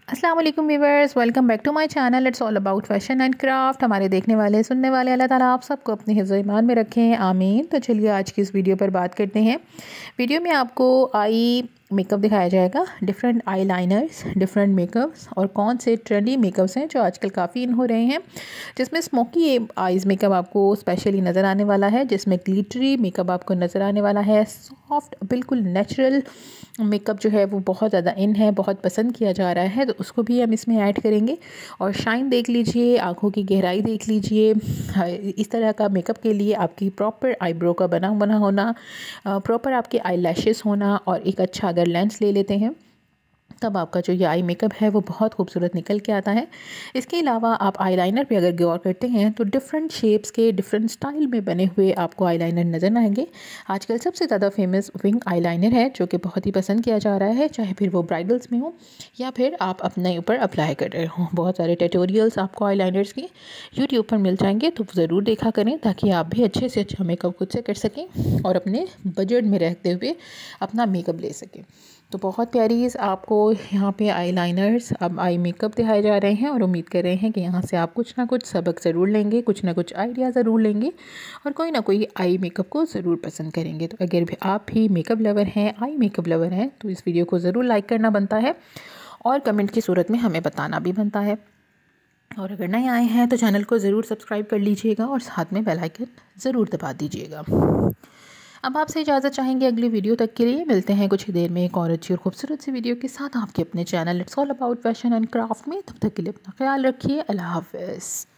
अस्सलाम वालेकुम viewers, welcome back to my channel. It's all about fashion and craft. हमारे देखने वाले सुनने वाले अल्लाह ताला आप सबको अपने हिफ्ज़ ईमान में रखें, आमीन। तो चलिए आज की इस वीडियो पर बात करते हैं। वीडियो में आपको आई मेकअप दिखाया जाएगा, different eye liners, different makeups और कौन से ट्रेंडी मेकअप्स हैं जो आजकल काफ़ी इन हो रहे हैं, जिसमें स्मोकी आइज़ मेकअप आपको स्पेशली नज़र आने वाला है, जिसमें ग्लिटरी मेकअप आपको नज़र आने वाला है। सॉफ्ट बिल्कुल नेचुरल मेकअप जो है वो बहुत ज़्यादा इन है, बहुत पसंद किया जा रहा है, तो उसको भी हम इसमें ऐड करेंगे। और शाइन देख लीजिए, आँखों की गहराई देख लीजिए। इस तरह का मेकअप के लिए आपकी प्रॉपर आईब्रो का बना होना, प्रॉपर आपके आई लैशेस होना और एक अच्छा अगर लेंस ले लेते हैं तब आपका जो ये आई मेकअप है वो बहुत खूबसूरत निकल के आता है। इसके अलावा आप आईलाइनर पे अगर गौर करते हैं तो डिफरेंट शेप्स के डिफरेंट स्टाइल में बने हुए आपको आईलाइनर नज़र आएंगे। आजकल सबसे ज़्यादा फेमस विंग आईलाइनर है जो कि बहुत ही पसंद किया जा रहा है, चाहे फिर वो ब्राइडल्स में हो या फिर आप अपने ऊपर अप्लाई कर रहे हो। बहुत सारे ट्यूटोरियल्स आपको आईलाइनर्स की यूट्यूब पर मिल जाएंगे, तो ज़रूर देखा करें ताकि आप भी अच्छे से अच्छा मेकअप खुद से कर सकें और अपने बजट में रहते हुए अपना मेकअप ले सकें। तो बहुत प्यारी आपको यहाँ पे आई लाइनर्स, अब आई मेकअप दिखाए जा रहे हैं और उम्मीद कर रहे हैं कि यहाँ से आप कुछ ना कुछ सबक ज़रूर लेंगे, कुछ ना कुछ आइडिया ज़रूर लेंगे और कोई ना कोई आई मेकअप को ज़रूर पसंद करेंगे। तो अगर भी आप भी मेकअप लवर हैं, आई मेकअप लवर हैं, तो इस वीडियो को ज़रूर लाइक करना बनता है और कमेंट की सूरत में हमें बताना भी बनता है। और अगर नए आए हैं तो चैनल को ज़रूर सब्सक्राइब कर लीजिएगा और साथ में बेल आइकन ज़रूर दबा दीजिएगा। अब आपसे इजाज़त चाहेंगे अगली वीडियो तक के लिए। मिलते हैं कुछ ही देर में एक और अच्छी और खूबसूरत सी वीडियो के साथ आपके अपने channel it's all about fashion and craft में। तब तक के लिए अपना ख्याल रखिए। अल्लाह हाफ़िज़।